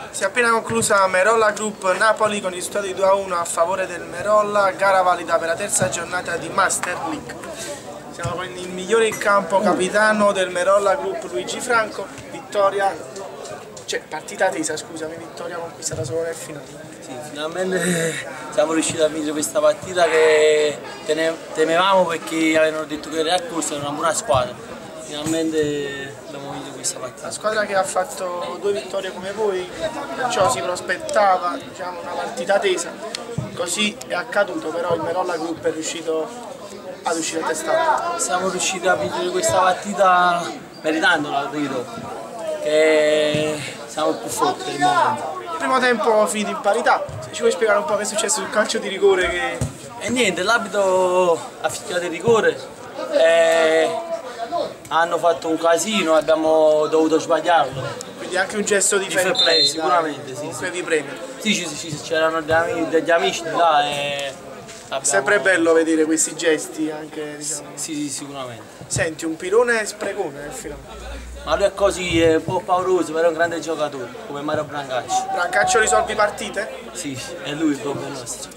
Si è appena conclusa Merolla Group Napoli con il risultato di 2-1 a favore del Merolla, gara valida per la terza giornata di Master League. Siamo con il migliore in campo capitano del Merolla Group Luigi Franco, vittoria, cioè partita tesa, scusami, vittoria conquistata solo nel finale. Sì, finalmente siamo riusciti a vincere questa partita che temevamo perché avevano detto che il Real Corsa era una buona squadra. Finalmente abbiamo vinto questa partita. La squadra che ha fatto 2 vittorie come voi, perciò si prospettava, diciamo, una partita tesa. Così è accaduto, però il Merolla Group è riuscito ad uscire a testa alta. Siamo riusciti a vincere questa partita meritandola, credo, che siamo più forti per il momento. Il primo tempo finito in parità, se ci vuoi spiegare un po' che è successo sul calcio di rigore che... E niente, l'arbitro ha fischiato il rigore, hanno fatto un casino, abbiamo dovuto sbagliarlo. Quindi anche un gesto di fair play, sicuramente, sì. Comunque vi premio. Sì, c'erano degli amici di là e... È sempre bello vedere questi gesti anche, diciamo. Sì, sicuramente. Senti, un pilone sprecone nel finale. Ma lui è così, è un po' pauroso, però è un grande giocatore, come Mario Brancacci. Brancaccio risolvi partite? Sì, è lui il problema nostro.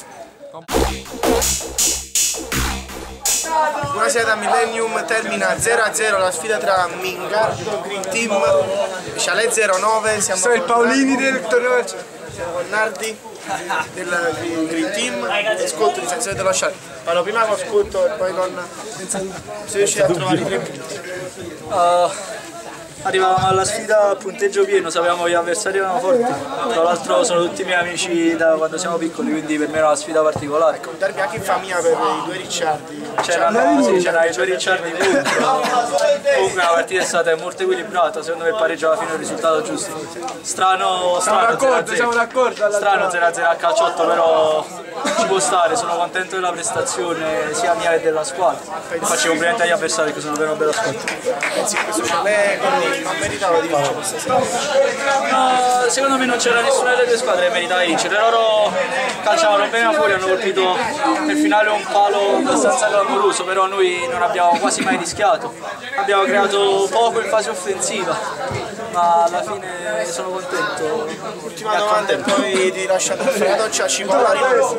Buonasera da Millennium, termina 0-0 la sfida tra Mingardo, Green Team, Chalet 09, siamo il Paolini del torneo. Siamo con Nardi del Green Team e Scotto di Senza dello Chalet. Parlo prima con Scotto e poi con... Sei riusciti a trovare i 3 punti. Arrivavamo alla sfida a punteggio pieno, sapevamo che gli avversari erano forti. Tra l'altro sono tutti miei amici da quando siamo piccoli, quindi per me era una sfida particolare. Un derby anche in famiglia per i 2 Ricciardi. C'erano i 2 Ricciardi contro. Comunque la partita è stata molto equilibrata, secondo me il pareggio alla fine è il risultato giusto. Strano 0-0. Strano 0-0 a calciotto, però ci può stare, sono contento della prestazione sia mia che della squadra. E faccio complimenti agli avversari che sono una bella squadra. Pensi che questo Chalet non meritava di vincere questa sera? No, secondo me non c'era nessuna delle 2 squadre che meritava di vincere. Loro calciavano bene a fuori, hanno colpito nel finale un palo abbastanza clamoroso, però noi non abbiamo quasi mai rischiato. Abbiamo creato poco in fase offensiva, ma alla fine sono contento. Ultima domanda e poi ti lascio andare a doccia, Cipollari.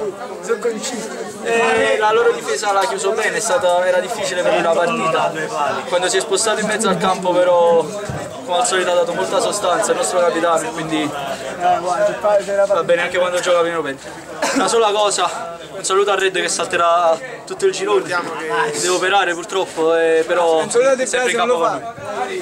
La loro difesa l'ha chiuso bene, era difficile per lui la partita. Quando si è spostato in mezzo al campo però come al solito ha dato molta sostanza, il nostro capitano, quindi va bene anche quando gioca meno bene. Una sola cosa, un saluto a Red che salterà tutto il girone, deve operare purtroppo, però è sempre in campo con noi.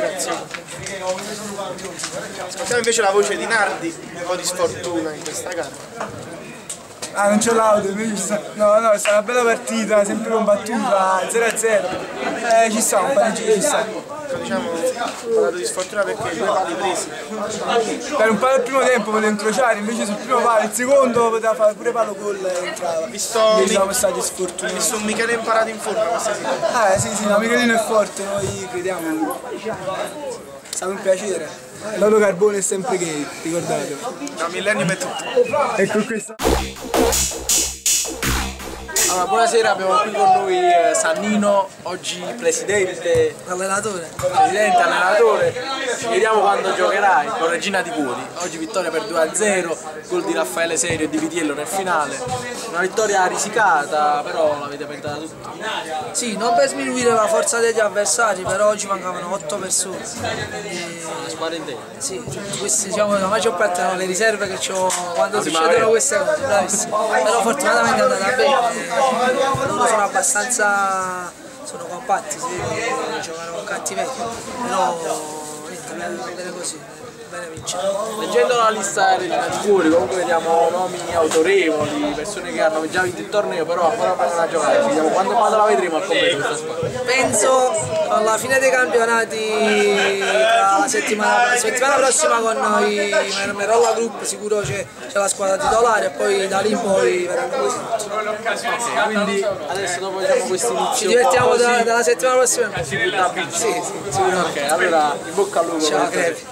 Ascoltiamo invece la voce di Nardi, un po' di sfortuna in questa gara. Non c'ho l'audio, no, è stata una bella partita, sempre combattuta, 0-0. Ci sta, un pareggio ci sta. Diciamo, ho parlato di sfortuna perché 2 pali presi. Per un palo al primo tempo poteva incrociare, invece sul primo palo, il secondo poteva fare pure palo gol e entrava. Invece siamo stati sfortunati. Visto un Michele imparato in forma questa sera. Sì, no, Michelino è forte, noi crediamo. È stato un piacere. Lolo Carbone è sempre gay, ricordate. Da Millennium è tutto. Ecco questa. Allora, buonasera, abbiamo qui con noi Sannino, oggi presidente allenatore. Vediamo quando giocherai con Regina di Cuori. Oggi vittoria per 2-0, gol di Raffaele Serio e di Vitiello nel finale. Una vittoria risicata, però l'avete meritata tutti. Sì, non per sminuire la forza degli avversari, però oggi mancavano 8 persone. La squadra intera. Sì, queste diciamo la maggior parte sono le riserve che ho quando succedono queste cose, bravissimo. Però fortunatamente è andata bene. Loro sono abbastanza, sono compatti, giocano con cattiveria, però niente, bene così, bene vincere. Leggendo la lista Regina di Cuori comunque vediamo nomi autorevoli, persone che hanno già vinto il torneo, però ancora non a giocare. Vediamo quando la vedremo al completo questa squadra. Penso alla fine dei campionati, la settimana prossima con noi Merolla Group sicuro c'è la squadra titolare e poi da lì in poi verranno così. Quindi adesso dopo diciamo questo inizio ci divertiamo dalla settimana prossima. Si butta a vincere. Sì, sicuramente. Ok, allora in bocca al lupo. Ciao, Crepi.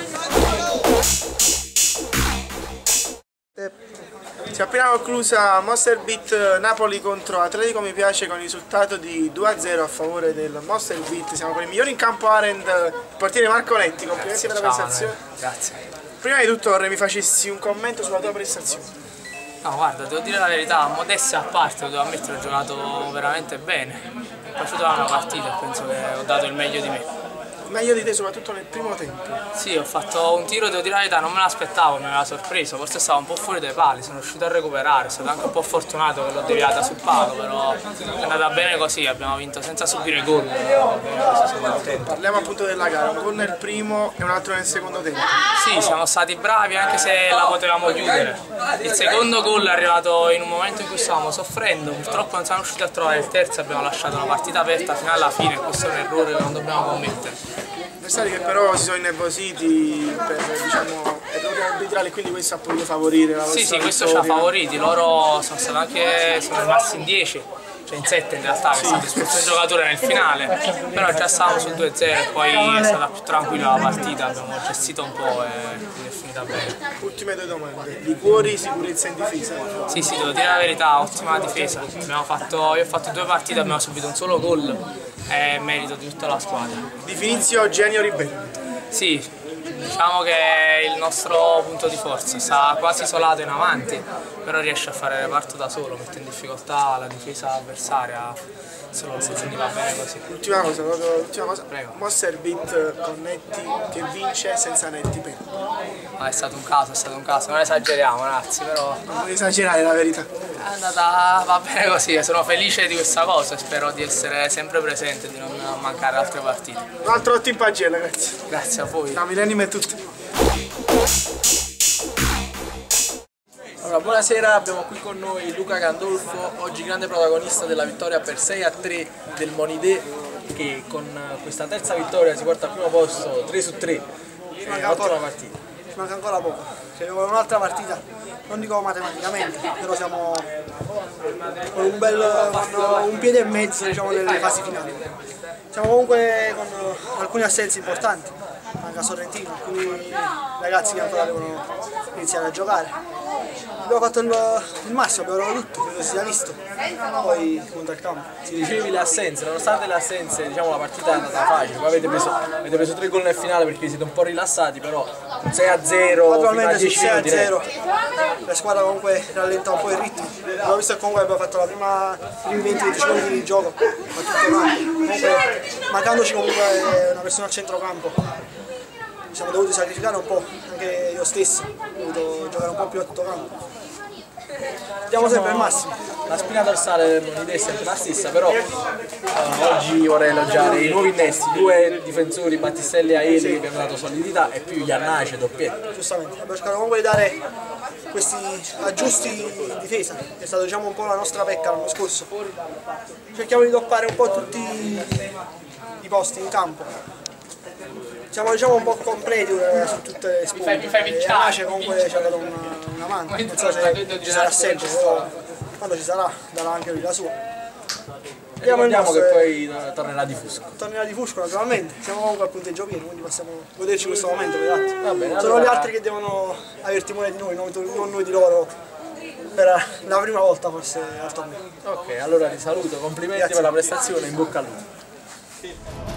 Si è appena conclusa Monster Beat Napoli contro Atletico Mi Piace con il risultato di 2-0 a favore del Monster Beat. Siamo con il migliore in campo Arend, il portiere Marco Netti, complimenti per la prestazione. Grazie. Prima di tutto vorrei mi facessi un commento sulla tua prestazione. No, guarda, devo dire la verità, modestia a parte, devo ammettere, ho giocato veramente bene. Mi è piaciuta la partita e penso che ho dato il meglio di me. Meglio di te soprattutto nel primo tempo. Sì, ho fatto un tiro, devo dire la verità, non me l'aspettavo, mi aveva sorpreso, forse stavo un po' fuori dai pali, sono riuscito a recuperare, sono stato anche un po' fortunato che l'ho deviata sul palo, però è andata bene così, abbiamo vinto senza subire gol. Parliamo appunto della gara, un gol nel primo e un altro nel secondo tempo. Sì, siamo stati bravi anche se la potevamo chiudere. Il secondo gol è arrivato in un momento in cui stavamo soffrendo, purtroppo non siamo riusciti a trovare il terzo, abbiamo lasciato la partita aperta fino alla fine e questo è un errore che non dobbiamo commettere. Avversari che però si sono innervositi per diciamo errori arbitrali, quindi questo ha potuto favorire la vostra Sì, questo ci ha favoriti, loro sono rimasti in 10, cioè in 7 in realtà, che è stato espulso un giocatore nel finale, però già stavamo sul 2-0 e poi è stata più tranquilla la partita, abbiamo gestito un po' e quindi è finita bene. Ultime due domande, liquori, sicurezza in difesa? Sì, devo dire la verità, ottima difesa, io ho fatto 2 partite, abbiamo subito un solo gol. È merito di tutta la squadra. Di Finizio, Genio Ribelli. Sì, diciamo che è il nostro punto di forza, sta quasi isolato in avanti, però riesce a fare reparto da solo, mette in difficoltà la difesa avversaria, solo lui, quindi va bene così. Ultima cosa, Prego. Monster Beat con Netti che vince senza Netti per. È stato un caso, non esageriamo ragazzi, però Non esagerare la verità. è andata, va bene così, sono felice di questa cosa e spero di essere sempre presente e di non mancare altre partite. Un altro otto in pagella, grazie. Grazie a voi. Da Millennium è tutto. Allora, buonasera, abbiamo qui con noi Luca Gandolfo, oggi grande protagonista della vittoria per 6-3 del Monidè, che con questa terza vittoria si porta al primo posto, 3-3. Ottima partita. Ci manca ancora poco, c'è un'altra partita, non dico matematicamente, però siamo con un piede e mezzo diciamo, nelle fasi finali. Siamo comunque con alcuni assenzi importanti, manca Sorrentino, alcuni ragazzi che ancora devono iniziare a giocare. Abbiamo fatto il massimo, abbiamo dato tutto, credo si sia visto, poi punta il campo. Si dicevi le assenze, nonostante le assenze diciamo, la partita è andata facile, poi avete preso 3 gol nel finale perché siete un po' rilassati, però un 6-0, Naturalmente sul 10 minuti 6-0 la squadra comunque rallenta un po' il ritmo. Abbiamo visto che comunque abbiamo fatto i primi 20 secondi di gioco, ma tutto comunque mancandoci comunque una persona a centrocampo. Siamo dovuti sacrificare un po', anche io stesso, ho dovuto giocare un po' più a tutto campo. Diamo sempre il massimo. La spina dorsale del Monidè è sempre la stessa, però oggi vorrei elogiare i nuovi innesti, 2 difensori, Battistelli e Aeli, che hanno dato solidità, e più Iannacci e Doppietto. Giustamente, abbiamo cercato comunque di dare questi aggiusti in difesa, che è stato diciamo, un po' la nostra pecca l'anno scorso. Cerchiamo di toppare un po' tutti i posti in campo. Siamo diciamo un po' completi su tutte le spunte. Iannacci comunque ci ha dato una mano, non so se ci sarà sempre, però quando ci sarà darà anche lui la sua. Ricordiamo che poi tornerà di Fusco. Tornerà di Fusco naturalmente, siamo comunque al punteggio pieno, quindi possiamo goderci questo momento. Vedete? Va bene, sono gli altri che devono aver timore di noi, non noi di loro, per la prima volta forse al torneo. Ok, allora ti saluto, complimenti per la prestazione, in bocca al lupo.